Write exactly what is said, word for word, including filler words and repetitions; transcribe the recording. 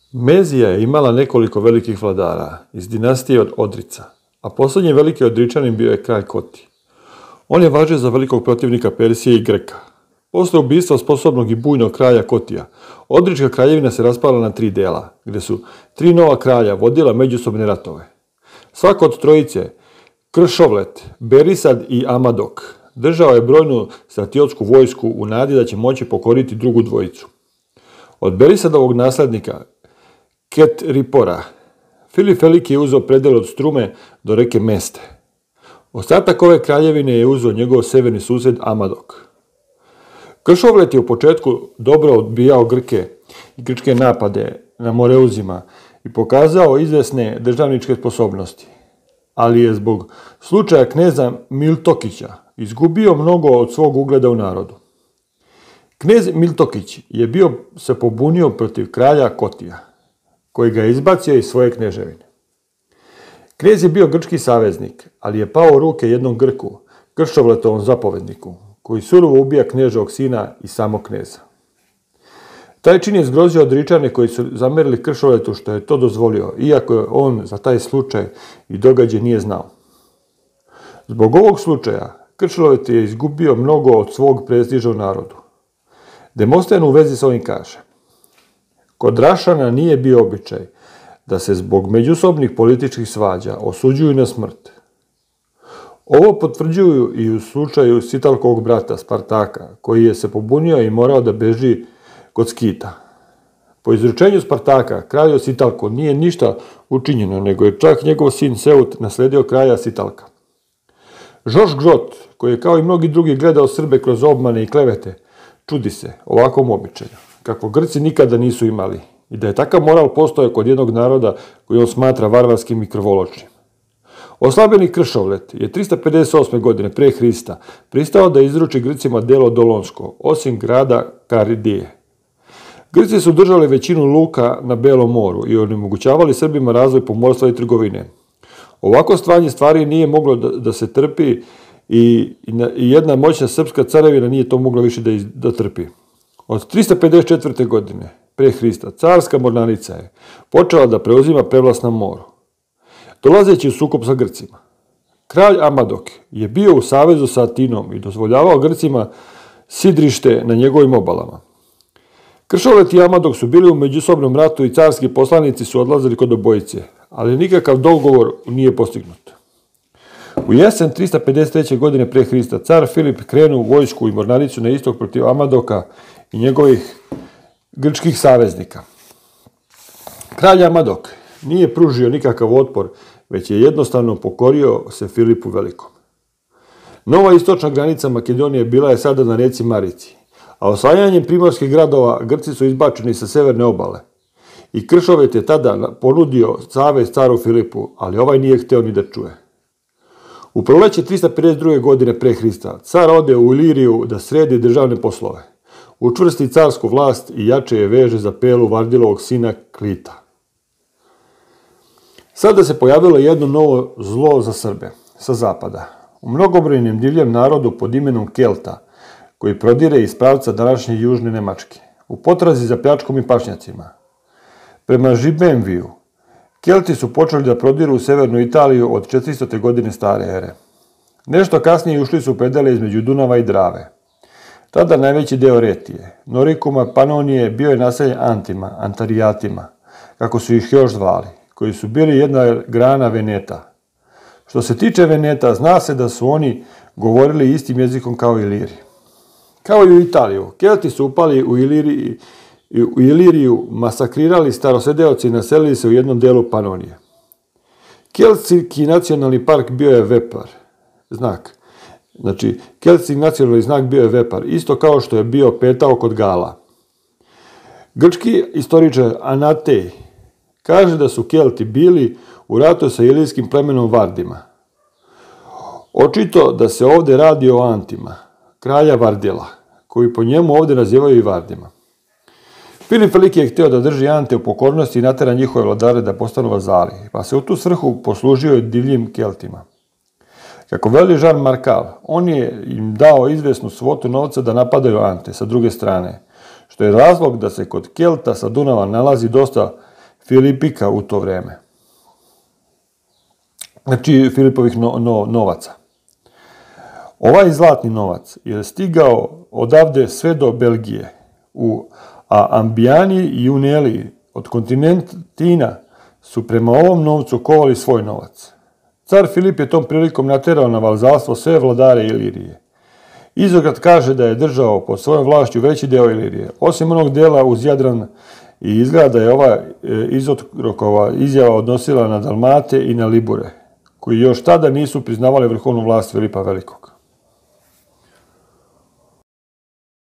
Mezija je imala nekoliko velikih vladara iz dinastije od Odrica, a posljednji veliki Odričanin bio je kralj Koti. On je važio za velikog protivnika Persije i Greka. Posle ubistva sposobnog i bujnog kralja Kotija, Odrička kraljevina se raspala na tri dela, gdje su tri nova kralja vodila međusobne ratove. Svako od trojice, Kršovlet, Berisad i Amadok, držao je brojnu stratiotsku vojsku u nadi da će moći pokoriti drugu dvojicu. Od Berisadovog naslednika, Ket Ripora, Filip Veliki je uzeo predel od Strume do reke Meste. Ostatak ove kraljevine je uzeo njegov severni susjed Amadok. Kršovlet je u početku dobro odbijao Grke i grčke napade na Moreuzima i pokazao izvesne državničke sposobnosti, ali je zbog slučaja kneza Miltokića izgubio mnogo od svog ugleda u narodu. Knez Miltokić je bio se pobunio protiv kralja Kotija, koji ga je izbacio iz svoje kneževine. Knez je bio grčki saveznik, ali je pao u ruke jednom Grku, Kršovletovom zapovedniku, koji surovo ubija kneževog sina i samog kneza. Taj čin je zgrozio Odričane koji su zamerili Kršovletu što je to dozvolio, iako je on za taj slučaj i događaj nije znao. Zbog ovog slučaja, Kršovlet je izgubio mnogo od svog prestiža u narodu. Demosten u vezi s ovim kaže: kod Rašana nije bio običaj da se zbog međusobnih političkih svađa osuđuju na smrt. Ovo potvrđuju i u slučaju Sitalkovog brata Spartaka, koji je se pobunio i morao da beži kod Skita. Po izručenju Spartaka, kralju Sitalku nije ništa učinjeno, nego je čak njegov sin Seut nasledio kralja Sitalka. Žoš Grot, koji je kao i mnogi drugi gledao Srbe kroz obmane i klevete, čudi se ovakvom običaju, kako Grci nikada nisu imali, i da je takav moral postojao kod jednog naroda koji on smatra varvarskim i krvoločnim. Oslabljeni Kršovlet je trista pedeset osme. godine pre Hrista pristao da izruči Grcima delo Dolonsko, osim grada Karidije. Grci su držali većinu luka na Belom moru i onemogućavali Srbima razvoj pomorstva i trgovine. Ovako stanje stvari nije moglo da, da se trpi i, i, i jedna moćna srpska carevina nije to mogla više da, iz, da trpi. Od trista pedeset četvrte. godine pre Hrista carska mornarica je počela da preuzima prevlast na moru, dolazeći u sukob sa Grcima. Kralj Amadok je bio u savezu sa Atinom i dozvoljavao Grcima sidrište na njegovim obalama. Kršovlet i Amadok su bili u međusobnom ratu i carski poslanici su odlazili kod obojice, ali nikakav dogovor nije postignut. U jesen trista pedeset treće. godine pre Hrista car Filip krenuo vojsku i mornaricu na istok protiv Amadoka i njegovih grčkih saveznika. Kralj Amadok nije pružio nikakav otpor, već je jednostavno pokorio se Filipu Velikom. Nova istočna granica Makedonije bila je sada na reci Marici, a osvajanjem primorskih gradova Grci su izbačeni sa severne obale. I Kršovet je tada ponudio savez caru Filipu, ali ovaj nije hteo ni da čuje. U proleće trista pedeset druge. godine pre Hrista car ode u Iliriju da sredi državne poslove, učvrsti carsku vlast i jače je veže za Pelu Vardilovog sina Klita. Sada se pojavilo jedno novo zlo za Srbe, sa zapada. U mnogobrojnim divljem narodu pod imenom Kelta, koji prodire iz pravca današnje južne Nemačke, u potrazi za pljačkom i pašnjacima. Prema Žibemviju, Kelti su počeli da prodiru u severnu Italiju od četiristote. godine stare ere. Nešto kasnije ušli su u predele između Dunava i Drave. Tada najveći deo Retije, Norikuma, Panonije bio je naseljen Antima, Antarijatima, kako su ih još zvali, koji su bili jedna grana Veneta. Što se tiče Veneta, zna se da su oni govorili istim jezikom kao Iliri. Kao i u Italiju, Kelti su upali u Iliriju, u Iliriju masakrirali starosedeoci i naselili se u jednom delu Panonije. Keltski nacionalni park bio je Vepar, znak. Znači, keltski nacionalni znak bio je Vepar, isto kao što je bio petao kod Gala. Grčki istoričar Anatej kaže da su Kelti bili u ratu sa ilirskim plemenom Vardima. Očito da se ovde radi o Antima, kralja Vardila, koji po njemu ovde nazivaju i Vardima. Filip Veliki je hteo da drži Ante u pokornosti i natera njihove vladare da postanu vazali, pa se u tu svrhu poslužio i divljim Keltima. Kako veli Jean Marcal, on je im dao izvesnu svotu novca da napadaju Ante sa druge strane, što je razlog da se kod Kelta sa Dunava nalazi dosta Filipika u to vrijeme. Znači Filipovih no, no, novaca. Ovaj zlatni novac je stigao odavde sve do Belgije, u, a Ambijani i Uneli od kontinentina su prema ovom novcu kovali svoj novac. Car Filip je tom prilikom naterao na vazalstvo sve vladare Ilirije. Izograd kaže da je držao pod svojom vlašću veći deo Ilirije, osim onog dela uz Jadran, i izgleda da je ova Izotrokova izjava odnosila na Dalmate i na Libure, koji još tada nisu priznavali vrhovnu vlast Filipa Velikog.